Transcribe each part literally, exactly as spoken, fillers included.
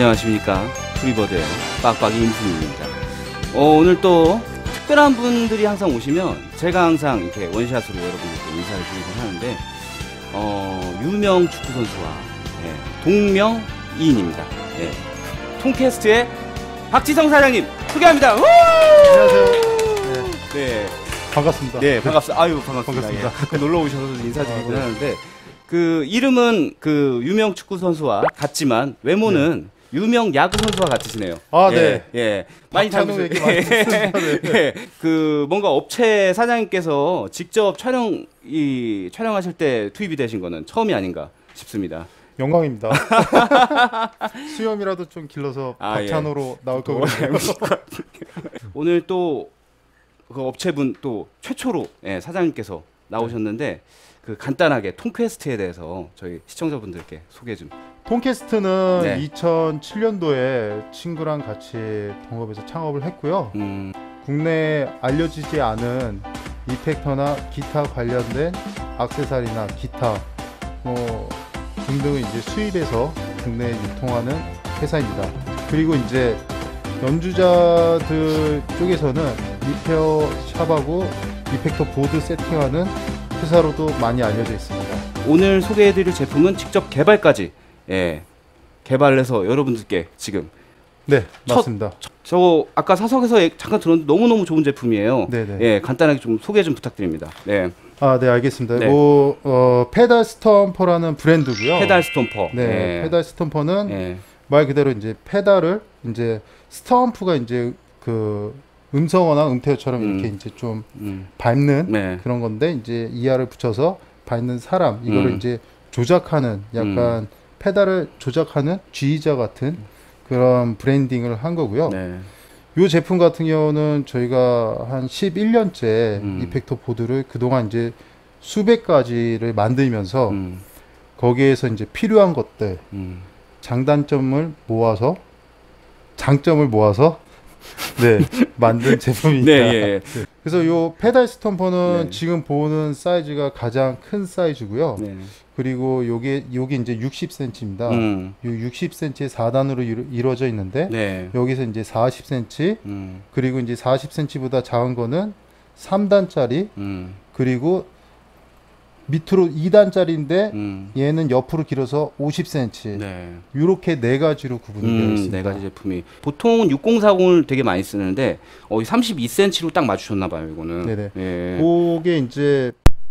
안녕하십니까. 프리버드의 빡빡이 임순입니다. 어, 오늘 또 특별한 분들이 항상 오시면 제가 항상 이렇게 원샷으로 여러분들께 인사를 드리곤 하는데, 어, 유명 축구 선수와 예, 동명이인입니다. 예, 통캐스트의 박지성 사장님 소개합니다. 안녕하세요. 네. 네. 반갑습니다. 네, 반갑습니다. 아유, 반갑습니다. 반갑습니다. 예, 가끔 놀러 오셔서 인사드리곤 아, 네. 하는데, 그 이름은 그 유명 축구 선수와 같지만 외모는 네. 유명 야구 선수와 같으시네요. 아, 예, 네. 예. 많이 박찬호 얘기 많이 듣습니다. 네. 예. 그 뭔가 업체 사장님께서 직접 촬영 이 촬영하실 때 투입이 되신 거는 처음이 아닌가 싶습니다. 영광입니다. 수염이라도 좀 길러서 아, 박찬호로 예. 나올 거고요. 오늘 또 그 업체분 또 최초로 예, 사장님께서 나오셨는데 그 간단하게 통퀘스트에 대해서 저희 시청자분들께 소개 좀. 통캐스트는 네. 이천칠 년도에 친구랑 같이 동업해서 창업을 했고요. 음, 국내에 알려지지 않은 이펙터나 기타 관련된 액세서리나 기타 뭐 등등을 이제 수입해서 국내에 유통하는 회사입니다. 그리고 이제 연주자들 쪽에서는 리페어 샵하고 이펙터 보드 세팅하는 회사로도 많이 알려져 있습니다. 오늘 소개해드릴 제품은 직접 개발까지 예, 개발해서 여러분들께 지금 네, 첫- 맞습니다. 저 아까 사석에서 예- 잠깐 들었는데 너무너무 좋은 제품이에요. 네네. 예, 간단하게 좀 소개 좀 부탁드립니다. 네, 아, 네, 알겠습니다. 네. 뭐 어, 페달 스톰퍼라는 브랜드고요. 페달 스톰퍼. 네, 예. 페달 스톰퍼는 예. 말 그대로 이제 페달을 이제 스톰프가 이제 그 음성어나 음태어처럼 음. 이렇게 이제 좀 음. 밟는 네. 그런 건데 이제 이하를 붙여서 밟는 사람 이거를 음. 이제 조작하는 약간 페달을 조작하는 G자 같은 그런 브랜딩을 한 거고요. 네. 이 제품 같은 경우는 저희가 한 십일 년째 음. 이펙터 보드를 그동안 이제 수백 가지를 만들면서 음. 거기에서 이제 필요한 것들 음. 장단점을 모아서 장점을 모아서 네 만든 제품입니다. 네, 예. 네. 그래서 요 페달 스톰퍼는 네. 지금 보는 사이즈가 가장 큰 사이즈고요. 네. 그리고 요게 요게 이제 육십 센티미터입니다. 음. 요 육십 센티미터의 사 단으로 이루, 이루어져 있는데 네. 여기서 이제 사십 센티미터 음. 그리고 이제 사십 센티미터보다 작은 거는 삼 단짜리 음. 그리고 밑으로 이 단짜리인데 음. 얘는 옆으로 길어서 오십 센티미터 네. 이렇게 네 가지로 구분이 되어 음, 있습니다. 네 가지 제품이 보통은 육공사공을 되게 많이 쓰는데 어, 삼십이 센티미터로 딱 맞추셨나 봐요, 이거는. 네네. 예. 그게 이제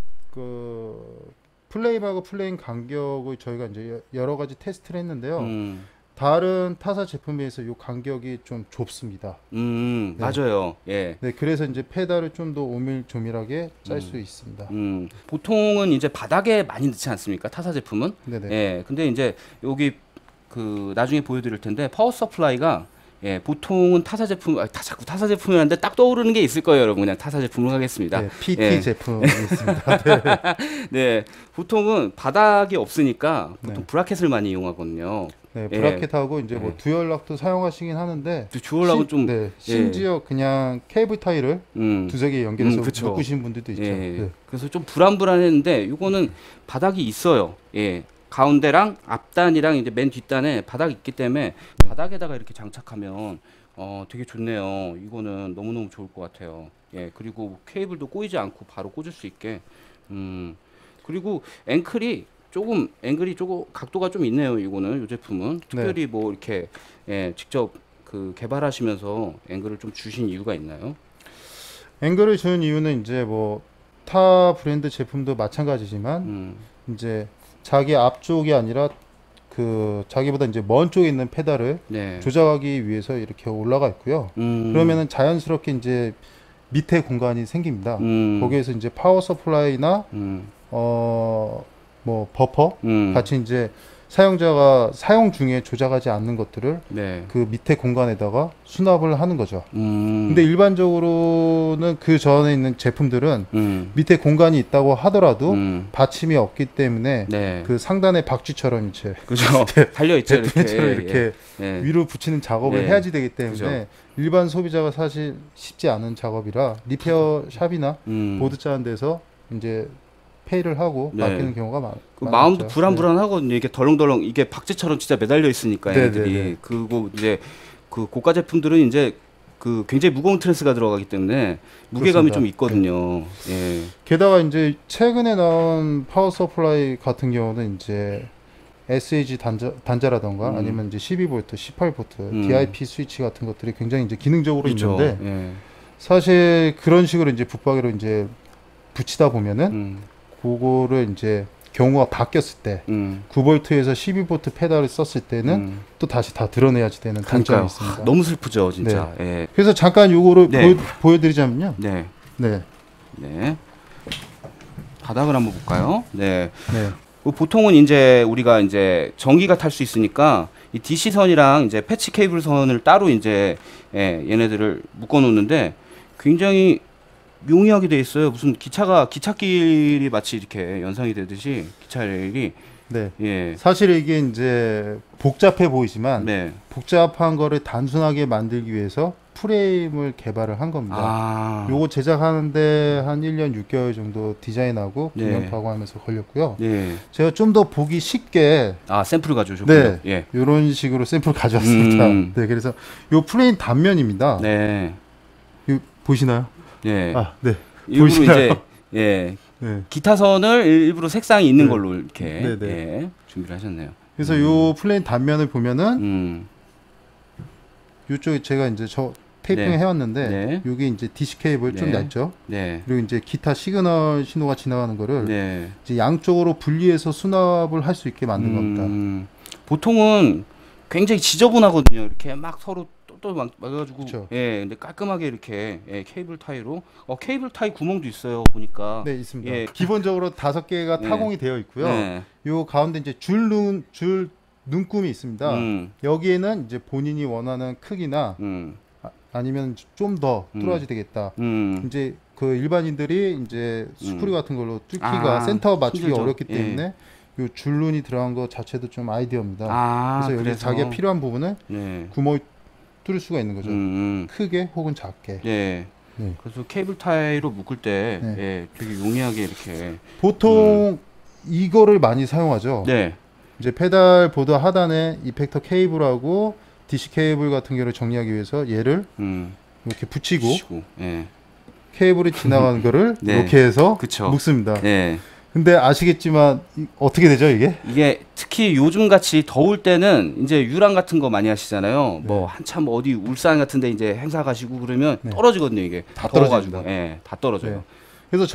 그 플레임하고 플레임 간격을 저희가 이제 여러 가지 테스트를 했는데요. 음. 다른 타사 제품에 비해서 이 간격이 좀 좁습니다. 음, 네. 맞아요. 예. 네, 그래서 이제 페달을 좀 더 오밀조밀하게 짤 수 음. 있습니다. 음, 보통은 이제 바닥에 많이 넣지 않습니까? 타사 제품은? 네네. 예. 근데 이제 여기 그 나중에 보여드릴 텐데 파워 서플라이가 예, 보통은 타사 제품, 아, 다 자꾸 타사 제품이라는데 딱 떠오르는 게 있을 거예요, 여러분. 그냥 타사 제품으로 하겠습니다. 네, 피티 예. 제품이 있습니다. 네. 네, 보통은 바닥이 없으니까 보통 네. 브라켓을 많이 이용하거든요. 네, 예. 브라켓하고 이제 뭐 네. 듀얼락도 사용하시긴 하는데 주얼하고 심- 좀, 네, 심지어 그냥 케이블 타이를 음, 두세 개 연결해서 음, 그쵸. 묶으신 분들도 있죠. 예, 네. 그래서 좀 불안불안했는데 이거는 바닥이 있어요. 예, 가운데랑 앞단이랑 이제 맨 뒷단에 바닥이 있기 때문에 바닥에다가 이렇게 장착하면 어 되게 좋네요. 이거는 너무너무 좋을 것 같아요. 예, 그리고 케이블도 꼬이지 않고 바로 꽂을 수 있게. 음, 그리고 앵클이 조금 앵글이 조금 각도가 좀 있네요. 이거는 이 제품은 특별히 뭐 이렇게 예, 직접 그 개발하시면서 앵글을 좀 주신 이유가 있나요? 앵글을 주는 이유는 이제 뭐 타 브랜드 제품도 마찬가지지만 음, 이제 자기 앞쪽이 아니라 그 자기보다 이제 먼 쪽에 있는 페달을 네. 조작하기 위해서 이렇게 올라가 있고요. 음, 그러면은 자연스럽게 이제 밑에 공간이 생깁니다. 음, 거기에서 이제 파워 서플라이나 음, 어 뭐 버퍼 음, 같이 이제 사용자가 사용 중에 조작하지 않는 것들을 네. 그 밑에 공간에다가 수납을 하는 거죠. 음, 근데 일반적으로는 그 전에 있는 제품들은 음, 밑에 공간이 있다고 하더라도 음, 받침이 없기 때문에 네. 그 상단의 박쥐처럼 이제 그죠. 달려 있죠. 이렇게. 제품처럼 이렇게 예, 예. 위로 붙이는 작업을 네. 해야지 되기 때문에 그죠. 일반 소비자가 사실 쉽지 않은 작업이라 리페어 샵이나 음, 보드 짜는 데서 이제 페이를 하고 네. 바뀌는 경우가 많, 그 많았죠. 마음도 불안불안하거든요. 이게 덜렁덜렁 이게 박쥐처럼 진짜 매달려 있으니까 네, 애들이. 네, 네. 그리고 이제 그 고가 제품들은 이제 그 굉장히 무거운 트랜스가 들어가기 때문에 무게감이 그렇습니다. 좀 있거든요. 예. 게다가 이제 최근에 나온 파워 서플라이 같은 경우는 이제 에스에이지 단자, 단자라던가 음. 아니면 이제 십이 볼트, 십팔 볼트, 음. 디아이피 스위치 같은 것들이 굉장히 이제 기능적으로 그렇죠. 있는데 예. 사실 그런 식으로 이제 붙박이로 이제 붙이다 보면은 음. 그거를 이제 경우가 바뀌었을 때 음. 구 볼트에서 십이 볼트 페달을 썼을 때는 음. 또 다시 다 드러내야지 되는 단점이 그러니까요. 있습니다. 너무 슬프죠, 진짜. 예. 그래서 잠깐 요거를 네. 보여, 보여드리자면요. 네. 네, 네. 바닥을 한번 볼까요? 네. 네, 그 보통은 이제 우리가 이제 전기가 탈 수 있으니까 이 디씨 선이랑 이제 패치 케이블 선을 따로 이제 예, 얘네들을 묶어 놓는데 굉장히 용이하게 돼 있어요. 무슨 기차가 기찻길이 마치 이렇게 연상이 되듯이 기차 레일이 네. 예. 사실 이게 이제 복잡해 보이지만 네. 복잡한 거를 단순하게 만들기 위해서 프레임을 개발을 한 겁니다. 아. 요거 제작하는데 한 일 년 육 개월 정도 디자인하고 네. 분명하고 하면서 걸렸고요. 네. 제가 좀 더 보기 쉽게 아, 샘플을 가져오셨군요. 네. 예. 이런 식으로 샘플 가져왔습니다. 음. 네, 그래서 요 프레임 단면입니다. 네. 요 보시나요? 네. 아, 네. 일부러 보이시나요? 이제 예. 네. 기타선을 일부러 색상이 있는 네. 걸로 이렇게 네, 네. 예. 준비를 하셨네요. 그래서 음. 요 플레인 단면을 보면은 음. 요쪽에 제가 이제 저 테이핑 네. 해왔는데 네. 요게 이제 디시 케이블 좀 네. 얇죠. 네. 그리고 이제 기타 시그널 신호가 지나가는 거를 네. 이제 양쪽으로 분리해서 수납을 할 수 있게 만든 겁니다. 음, 보통은 굉장히 지저분하거든요. 이렇게 막 서로 또또 막 막아가지고, 그쵸. 예, 근데 깔끔하게 이렇게 예, 케이블 타이로, 어 케이블 타이 구멍도 있어요. 보니까. 네, 있습니다. 예. 기본적으로 다섯 개가 네. 타공이 되어 있고요. 네. 요 가운데 이제 줄눈 줄 눈금이 있습니다. 음, 여기에는 이제 본인이 원하는 크기나 음, 아, 아니면 좀 더 음. 뚫어야지 되겠다. 음, 이제 그 일반인들이 이제 스크류 같은 걸로 뚫기가 아, 센터 맞추기 힘들죠. 어렵기 예. 때문에 요 줄눈이 들어간 거 자체도 좀 아이디어입니다. 아, 그래서 여기 그래서 자기가 필요한 부분을 네. 구멍을 뚫을 수가 있는 거죠. 음, 음. 크게 혹은 작게. 네. 네. 그래서 케이블 타이로 묶을 때, 네. 예, 되게 용이하게 이렇게. 보통 이거를 많이 사용하죠. 네. 이제 페달 보드 하단에 이펙터 케이블하고 디씨 케이블 같은 경우를 정리하기 위해서 얘를 음. 이렇게 붙이고 치고, 예. 케이블이 지나가는 거를 네. 이렇게 해서 그쵸. 묶습니다. 네. 근데 아시겠지만 이- 어떻게 되죠 이게? 이게 특히 요즘 같이 더울 때는 이제 유랑 같은 거 많이 하시잖아요. 네. 뭐 한참 어디 울산 같은데 이제 행사 가시고 그러면 네. 떨어지거든요. 이게 다 더워가지고. 떨어집니다. 예, 다 떨어져요. 네. 그래서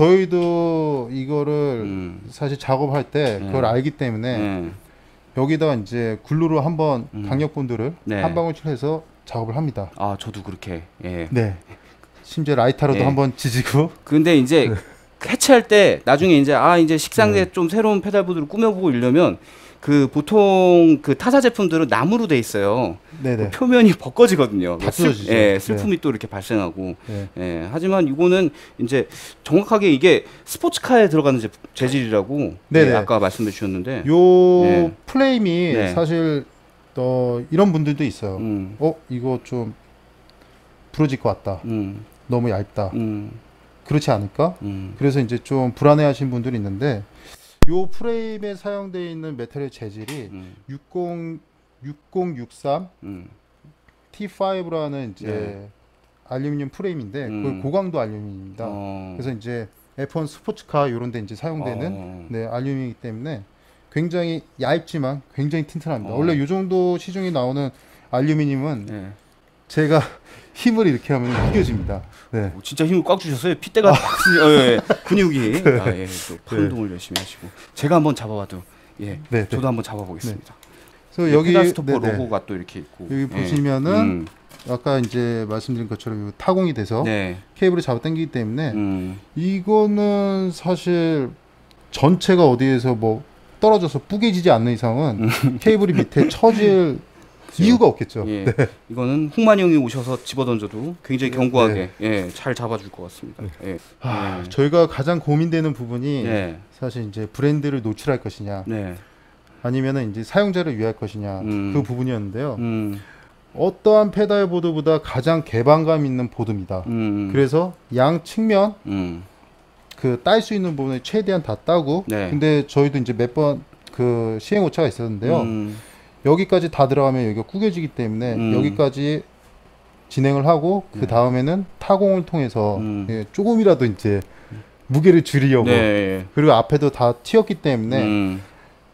저희도 이거를 음. 사실 작업할 때 네. 그걸 알기 때문에 네. 여기다 이제 글루로 한번 음. 강력본드를 네. 한 방울 칠해서 작업을 합니다. 아, 저도 그렇게. 예. 네. 심지어 라이터로도 네. 한번 지지고. 근데 이제 해체할 때 나중에 이제 아 이제 식상대 네. 좀 새로운 페달보드를 꾸며보고 이러면 그 보통 그 타사 제품들은 나무로 돼 있어요. 네네. 표면이 벗겨지거든요. 다 슬- 뜯어지죠. 예, 네. 슬픔이 또 이렇게 발생하고. 네. 예, 하지만 이거는 이제 정확하게 이게 스포츠카에 들어가는 제, 재질이라고 네네. 예, 아까 말씀해 주셨는데. 요 네. 프레임이 네. 사실 어, 이런 분들도 있어요. 음, 어 이거 좀 부러질 것 같다. 음, 너무 얇다. 음, 그렇지 않을까? 음, 그래서 이제 좀 불안해하신 분들이 있는데 요 프레임에 사용되어 있는 메탈의 재질이 음, 육십 육공육삼 음, 티 파이브라는 이제 네. 알루미늄 프레임인데 음. 그걸 고강도 알루미늄입니다. 어, 그래서 이제 에프 원 스포츠카 이런 데 이제 사용되는 어, 네, 알루미늄이기 때문에 굉장히 얇지만 굉장히 튼튼합니다. 어. 원래 이 정도 시중에 나오는 알루미늄은 네. 제가 힘을 이렇게 하면 이겨집니다. 네. 오, 진짜 힘을 꽉 주셨어요. 핏대가 팍 쓰니- 어, 예, 예. 근육이 아, 예, 또 팔 네. 운동을 열심히 하시고 제가 한번 잡아봐도 예, 네, 네. 저도 한번 잡아보겠습니다. 그래서 예, 여기 페달 스토퍼 네, 네. 로고가 또 이렇게 있고 여기 예. 보시면은 음, 아까 이제 말씀드린 것처럼 이거 타공이 돼서 네, 케이블을 잡아 당기기 때문에 음, 이거는 사실 전체가 어디에서 뭐 떨어져서 뿌개지지 않는 이상은 케이블이 밑에 처질 그죠. 이유가 없겠죠. 예, 이거는 홍만이 형이 오셔서 집어던져도 굉장히 네. 견고하게 예, 잘 잡아줄 것 같습니다. 예, 아, 예. 저희가 가장 고민되는 부분이 네, 사실 이제 브랜드를 노출할 것이냐 네, 아니면은 이제 사용자를 위할 것이냐 음. 그 부분이었는데요. 음, 어떠한 페달 보드보다 가장 개방감 있는 보드입니다. 음, 그래서 양 측면 음, 그 딸 수 있는 부분을 최대한 다 따고. 네. 근데 저희도 이제 몇 번 그 시행 오차가 있었는데요. 음. 여기까지 다 들어가면 여기가 구겨지기 때문에 음. 여기까지 진행을 하고 그 네. 다음에는 타공을 통해서 음. 예, 조금이라도 이제 무게를 줄이려고. 네. 그리고 앞에도 다 튀었기 때문에 음.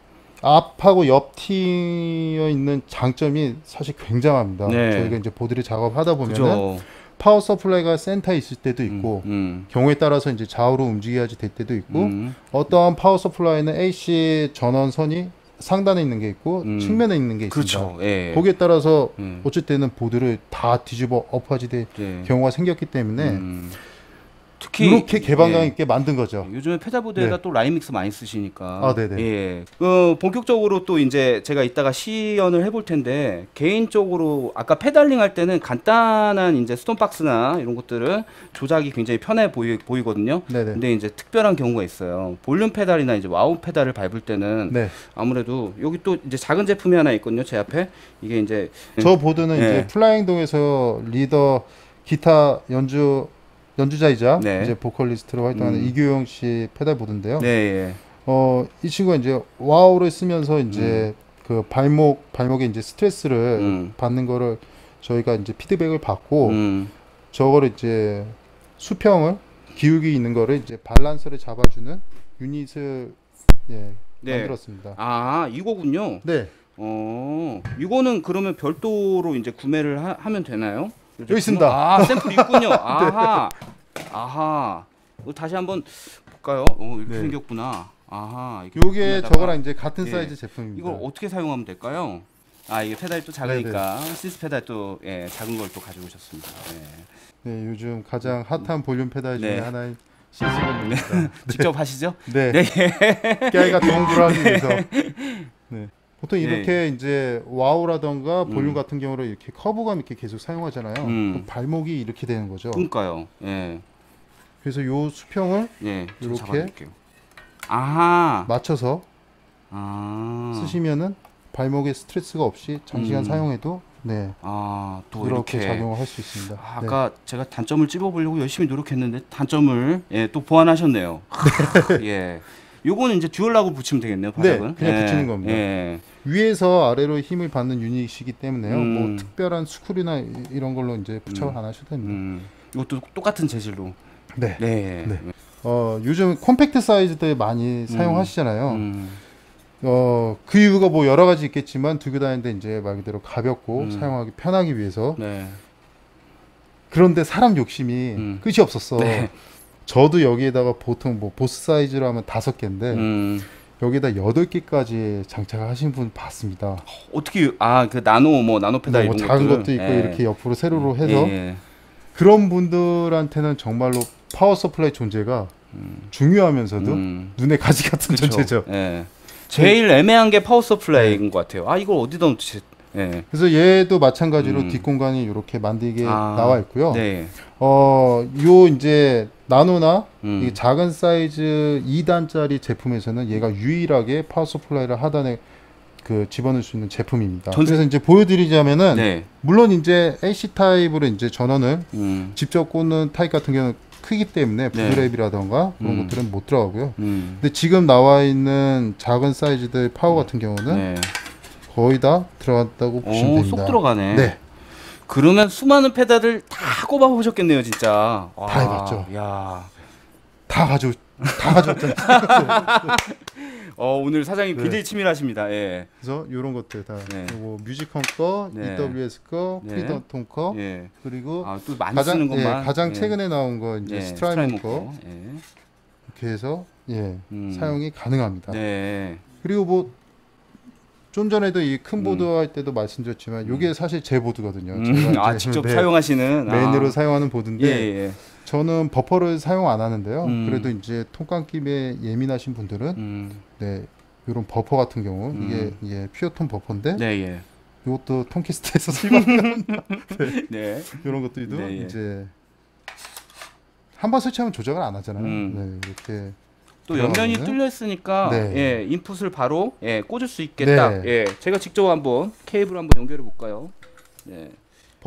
앞하고 옆 튀어 있는 장점이 사실 굉장합니다. 네. 저희가 이제 보드를 작업하다 보면은 그죠. 파워 서플라이가 센터에 있을 때도 있고 음. 경우에 따라서 이제 좌우로 움직여야지 될 때도 있고 음. 어떠한 파워 서플라이는 에이씨 전원선이 상단에 있는 게 있고 음. 측면에 있는 게 있습니다. 그렇죠. 예. 거기에 따라서 음. 어쩔 때는 보드를 다 뒤집어 엎어지 될 네. 경우가 생겼기 때문에 음. 특히 이렇게 개방감 예. 있게 만든 거죠. 요즘에 페달보드에다 네. 또 라인 믹스 많이 쓰시니까. 아, 네네. 예. 그 본격적으로 또 이제 제가 이따가 시연을 해볼 텐데 개인적으로 아까 페달링 할 때는 간단한 이제 스톤박스나 이런 것들은 조작이 굉장히 편해 보이, 보이거든요. 네네. 근데 이제 특별한 경우가 있어요. 볼륨 페달이나 이제 와우 페달을 밟을 때는 네. 아무래도 여기 또 이제 작은 제품이 하나 있거든요. 제 앞에 이게 이제 저 보드는 네. 이제 플라잉동에서 리더 기타 연주 연주자이자 네. 이제 보컬리스트로 활동하는 음. 이규영 씨 페달 보드인데요. 네, 예. 어, 이 친구가 이제 와우를 쓰면서 음. 이제 그 발목 발목에 이제 스트레스를 음. 받는 거를 저희가 이제 피드백을 받고 음. 저거를 이제 수평을 기울기 있는 거를 이제 밸런스를 잡아주는 유닛을 예, 네. 만들었습니다. 아, 이거군요. 네, 어, 이거는 그러면 별도로 이제 구매를 하, 하면 되나요? 여기 있습니다. 아, 샘플 있군요. 아하, 아하. 이거 다시 한번 볼까요? 어, 이렇게 네. 생겼구나. 아하. 이렇게 요게 부품에다가- 저거랑 이제 같은 예. 사이즈 제품입니다. 이걸 어떻게 사용하면 될까요? 아, 이게 페달이 또 작으니까 시스 페달 또 예, 작은 걸 또 가지고 오셨습니다. 예. 네, 요즘 가장 핫한 볼륨 페달 중에 네. 하나인 시스템입니다. 직접 하시죠? 네, 네. 깨알과 동굴을 하기 위해서. 네. 보통 네. 이렇게 이제 와우라던가 볼륨 음. 같은 경우로 이렇게 커브감 있게 계속 사용하잖아요. 음. 그럼 발목이 이렇게 되는 거죠. 그러니까요. 예. 그래서 요 수평을 예. 제가 이렇게 잡아드릴게요. 아하. 맞춰서 아. 쓰시면은 발목에 스트레스가 없이 장시간 음. 사용해도 네 아, 또 이렇게, 이렇게 작용을 할 수 있습니다. 아, 네. 아까 제가 단점을 찝어보려고 열심히 노력했는데 단점을 예, 또 보완하셨네요. 예, 요거는 이제 듀얼락으로 붙이면 되겠네요. 바닥은. 네, 그냥 예, 붙이는 겁니다. 예. 위에서 아래로 힘을 받는 유닛이기 때문에요. 음. 뭐 특별한 스크류나 이- 이런 걸로 이제 부착을 음. 안 하셔도 됩니다. 음, 이것도 똑같은 재질로. 네. 네. 네. 어, 요즘 콤팩트 사이즈들 많이 사용하시잖아요. 음, 어, 그 이유가 뭐 여러 가지 있겠지만 들고 다니는데 이제 말 그대로 가볍고 음. 사용하기 편하기 위해서. 네. 그런데 사람 욕심이 음. 끝이 없었어. 네. 저도 여기에다가 보통 뭐 보스 사이즈로 하면 다섯 개인데 음, 여기다 여덟 개까지 장착을 하신 분 봤습니다. 어떻게 아 그 나노 뭐 나노 페달 뭐 이런 작은 것들을? 것도 있고 예. 이렇게 옆으로 세로로 해서 예, 그런 분들한테는 정말로 파워 서플라이 존재가 음. 중요하면서도 음. 눈에 가시 같은 그쵸. 존재죠. 예. 제일 애매한 게 파워 서플라이인 것 같아요. 아 이걸 어디다 놓지? 예. 그래서 얘도 마찬가지로 음. 뒷공간이 이렇게 만들게 아, 나와 있고요. 네. 어, 요 이제 나노나 음. 이 작은 사이즈 이 단짜리 제품에서는 얘가 유일하게 파워 서플라이를 하단에 그 집어넣을 수 있는 제품입니다. 전- 그래서 이제 보여드리자면은 네. 물론 이제 에이씨 타입으로 이제 전원을 음. 직접 꽂는 타입 같은 경우는 크기 때문에 네. 부드랩이라던가 그런 음. 것들은 못 들어가고요. 음. 근데 지금 나와 있는 작은 사이즈들 파워 같은 경우는 네. 거의 다 들어갔다고 보시면 오, 됩니다. 속 들어가네. 네, 그러면 수많은 페달을 다 꼽아 보셨겠네요, 진짜. 와, 다 해봤죠. 야. 다 가져 다 가져왔잖아요. 어, 오늘 사장님 네. 굉장히 치밀하십니다. 예. 그래서 이런 것들 다 네. 요거 뮤직홈 거, 네. 이더블유에스 거, 네. 프리덤 거 예. 그리고 아, 또 많이 가장 쓰는 것만. 예, 가장 예. 최근에 나온 거 이제 예, 스트라이머 거 거. 예. 이렇게 해서 예 음. 사용이 가능합니다. 네. 그리고 뭐 좀 전에도 이 큰 보드 음. 할 때도 말씀드렸지만 이게 사실 제 보드거든요. 음, 제가 아, 이제 직접 네, 사용하시는 메인으로 아. 사용하는 예, 보드인데 예. 저는 버퍼를 사용 안 하는데요. 음. 그래도 이제 통감김에 예민하신 분들은 음. 네 이런 버퍼 같은 경우 음. 이게 이게 퓨어톤 버퍼인데 네, 예. 이것도 통키스트에서 수입한 네. 이런 것들도 네, 예. 이제 한 번 설치하면 조작을 안 하잖아요. 음. 네, 이렇게 또 들어가면은- 옆면이 뚫려 있으니까 네. 예, 인풋을 바로 예, 꽂을 수 있겠다. 네. 예. 제가 직접 한번 케이블 한번 연결해 볼까요? 네.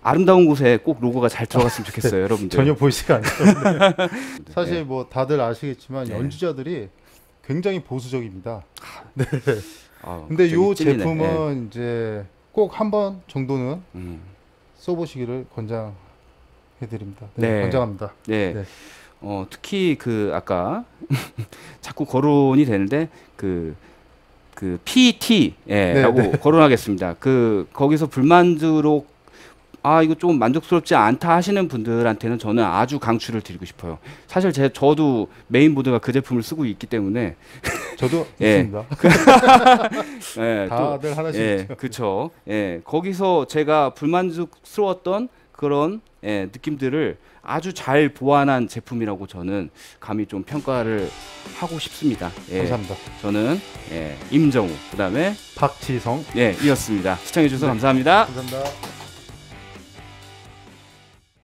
아름다운 곳에 꼭 로고가 잘 들어갔으면 좋겠어요, 여러분들. 전혀 보이지가 않죠. 사실 네. 뭐 다들 아시겠지만 네. 연주자들이 굉장히 보수적입니다. 네. 아, 근데 이 갑자기 찔리네. 제품은 이제 꼭 한 번 정도는 예. 음. 써보시기를 권장해드립니다. 네, 네. 권장합니다. 네. 네. 어, 특히 그 아까 자꾸 거론이 되는데 그 그 피이티 예, 네, 라고 네. 거론하겠습니다. 그 거기서 불만족으로 아 이거 좀 만족스럽지 않다 하시는 분들한테는 저는 아주 강추를 드리고 싶어요. 사실 제 저도 메인보드가 그 제품을 쓰고 있기 때문에 저도 예. 있습니다. 예, 또 다들 하나씩 예, 있죠. 그렇죠. 예, 거기서 제가 불만족스러웠던 그런 예, 느낌들을 아주 잘 보완한 제품이라고 저는 감히 좀 평가를 하고 싶습니다. 예, 감사합니다. 저는 예, 임정우 그다음에 박지성. 예, 이었습니다. 시청해 주셔서 감사합니다. 감사합니다.